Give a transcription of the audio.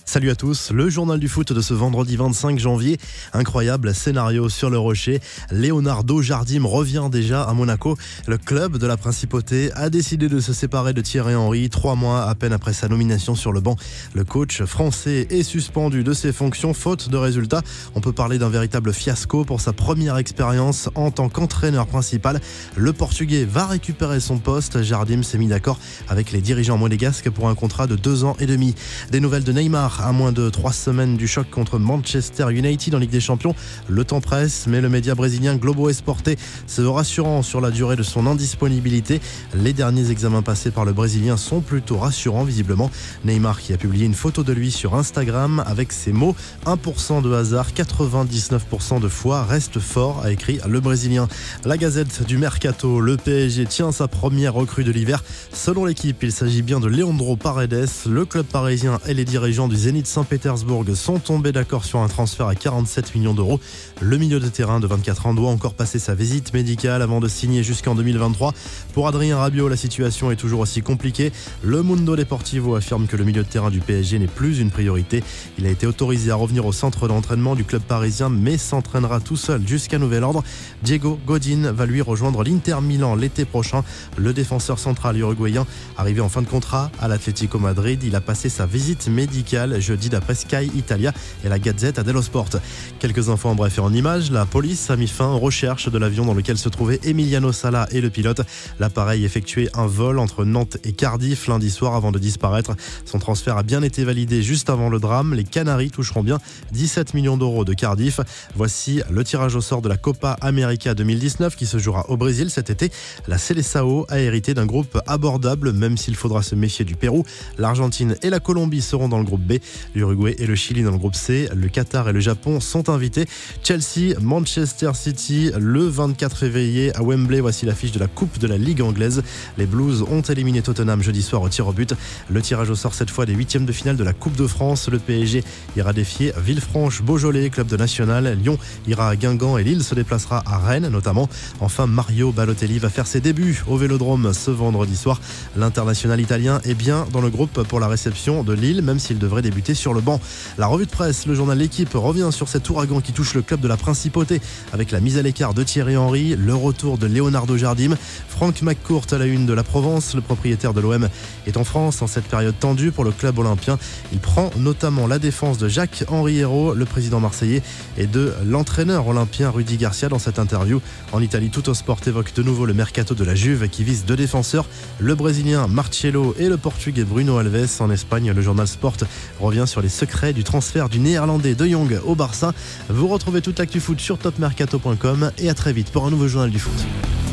Salut à tous, le journal du foot de ce vendredi 25 janvier. Incroyable scénario sur le Rocher. Leonardo Jardim revient déjà à Monaco. Le club de la Principauté a décidé de se séparer de Thierry Henry 3 mois à peine après sa nomination sur le banc. Le coach français est suspendu de ses fonctions faute de résultats. On peut parler d'un véritable fiasco pour sa première expérience en tant qu'entraîneur principal. Le Portugais va récupérer son poste. Jardim s'est mis d'accord avec les dirigeants monégasques pour un contrat de 2 ans et demi. Des nouvelles de Neymar à moins de 3 semaines du choc contre Manchester United en Ligue des Champions. Le temps presse, mais le média brésilien Globo Esporte se veut rassurant sur la durée de son indisponibilité. Les derniers examens passés par le Brésilien sont plutôt rassurants visiblement. Neymar qui a publié une photo de lui sur Instagram avec ces mots: 1% de hasard, 99% de foi, reste fort, a écrit le Brésilien. La Gazette du Mercato, le PSG tient sa première recrue de l'hiver. Selon l'équipe, il s'agit bien de Leandro Paredes. Le club parisien et les dirigeants du Zénith Saint-Pétersbourg sont tombés d'accord sur un transfert à 47 millions d'euros. Le milieu de terrain de 24 ans doit encore passer sa visite médicale avant de signer jusqu'en 2023. Pour Adrien Rabiot, la situation est toujours aussi compliquée. Le Mundo Deportivo affirme que le milieu de terrain du PSG n'est plus une priorité. Il a été autorisé à revenir au centre d'entraînement du club parisien, mais s'entraînera tout seul jusqu'à nouvel ordre. Diego Godin va lui rejoindre l'Inter Milan l'été prochain. Le défenseur central uruguayen, arrivé en fin de contrat à l'Atlético Madrid, il a passé sa visite médicale jeudi d'après Sky Italia et la Gazzetta dello Sport. Quelques infos en bref et en images. La police a mis fin aux recherches de l'avion dans lequel se trouvaient Emiliano Sala et le pilote. L'appareil effectuait un vol entre Nantes et Cardiff lundi soir avant de disparaître. Son transfert a bien été validé juste avant le drame. Les Canaries toucheront bien 17 millions d'euros de Cardiff. Voici le tirage au sort de la Copa América 2019 qui se jouera au Brésil cet été. La Seleção a hérité d'un groupe abordable, même s'il faudra se méfier du Pérou. L'Argentine et la Colombie seront dans le groupe B. L'Uruguay et le Chili dans le groupe C. Le Qatar et le Japon sont invités. Chelsea, Manchester City, le 24 février à Wembley. Voici l'affiche de la Coupe de la Ligue anglaise. Les Blues ont éliminé Tottenham jeudi soir au tir au but. Le tirage au sort cette fois des 8e de finale de la Coupe de France. Le PSG ira défier Villefranche-Beaujolais, club de national. Lyon ira à Guingamp et Lille se déplacera à Rennes notamment. Enfin, Mario Balotelli va faire ses débuts au Vélodrome ce vendredi soir. L'international italien est bien dans le groupe pour la réception de Lille, même s'il devrait débuter sur le banc. La revue de presse, le journal L'Équipe revient sur cet ouragan qui touche le club de la Principauté avec la mise à l'écart de Thierry Henry, le retour de Leonardo Jardim. Franck McCourt à la une de la Provence, le propriétaire de l'OM est en France en cette période tendue pour le club olympien. Il prend notamment la défense de Jacques-Henri Hérault, le président marseillais, et de l'entraîneur olympien Rudy Garcia dans cette interview. En Italie, Tuttosport évoque de nouveau le mercato de la Juve qui vise 2 défenseurs, le brésilien Marcelo et le portugais Bruno Alves. En Espagne, le journal Sport revient sur les secrets du transfert du néerlandais De Jong au Barça. Vous retrouvez toute l'actu foot sur topmercato.com et à très vite pour un nouveau journal du foot.